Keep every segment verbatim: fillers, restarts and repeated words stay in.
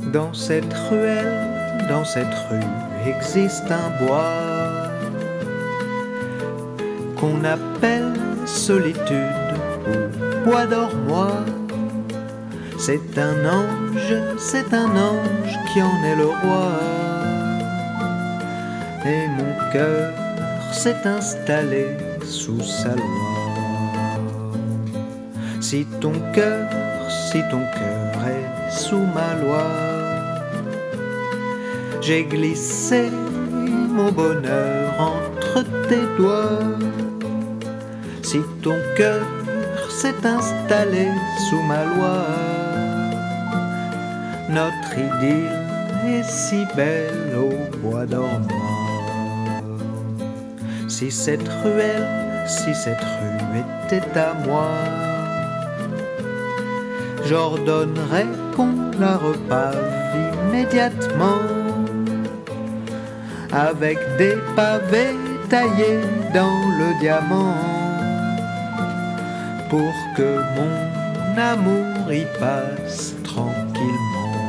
Dans cette ruelle, dans cette rue, existe un bois qu'on appelle solitude ou bois dormoir. C'est un ange, c'est un ange qui en est le roi. Et mon cœur s'est installé sous sa loi. Si ton cœur, si ton cœur est sous ma loi, j'ai glissé mon bonheur entre tes doigts. Si ton cœur s'est installé sous ma loi, notre idylle est si belle au bois dormoir. Si cette ruelle, si cette rue était à moi, j'ordonnerais qu'on la repave immédiatement, avec des pavés taillés dans le diamant, pour que mon amour y passe tranquillement.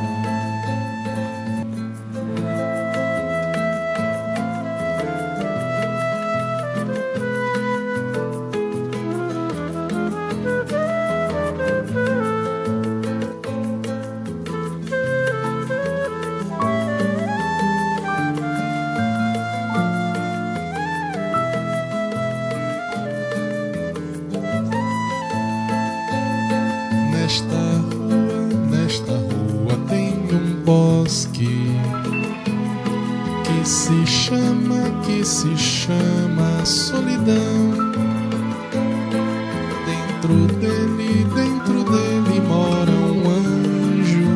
Nesta rua, nesta rua tem um bosque que se chama, que se chama solidão. Dentro dele, dentro dele mora um anjo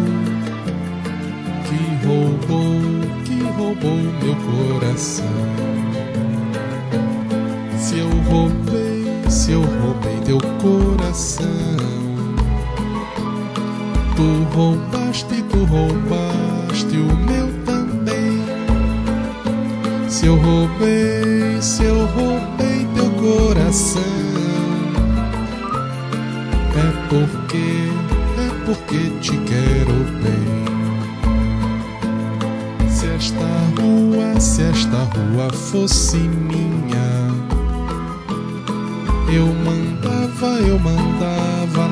que roubou, que roubou meu coração. Se eu roubei, se eu roubei teu coração, tu roubaste, tu roubaste o meu também. Se eu roubei, se eu roubei teu coração, é porque, é porque te quero bem. Se esta rua, se esta rua fosse minha, eu mandava, eu mandava